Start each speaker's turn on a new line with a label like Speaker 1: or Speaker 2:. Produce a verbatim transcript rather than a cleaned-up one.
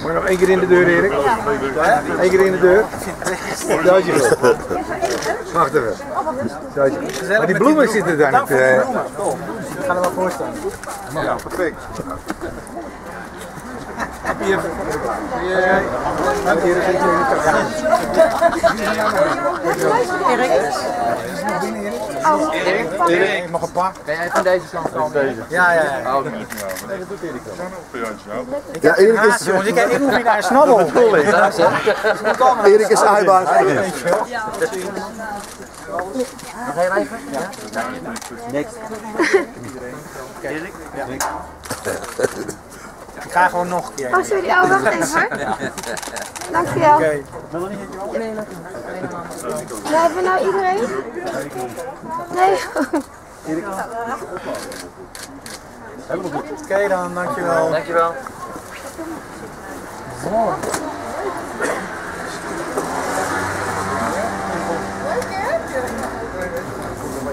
Speaker 1: Maar nog één keer in de deur, Erik. Eén keer in de deur. Duitje wel. Wacht even. Duitje. Maar die bloemen zitten daar niet. Uh... Ik ga er wel voor staan. Ja, perfect. Hier. Hier. Hier zit je in de Erik. Erik. Erik, nog een paar.
Speaker 2: Ben jij van deze kant komen?
Speaker 1: Ja, ja, ja.
Speaker 2: Oh, niet.
Speaker 1: Nee, dat doet Erik wel.
Speaker 3: Ja, Erik is...
Speaker 1: Jongens, ik heb niet naar een snabbel.
Speaker 3: Erik is aaibaar.
Speaker 2: Nog heel even? Ja. Next.
Speaker 1: Erik? Ja. Ik ga gewoon nog een keer.
Speaker 4: Oh, sorry. Oh, wacht even hoor. Dankjewel.
Speaker 1: Oké.
Speaker 4: Nee, hebben we nou iedereen? Nee.
Speaker 1: Erik. Helemaal goed. Oké dan, dankjewel.
Speaker 2: Dankjewel.
Speaker 1: Mooi.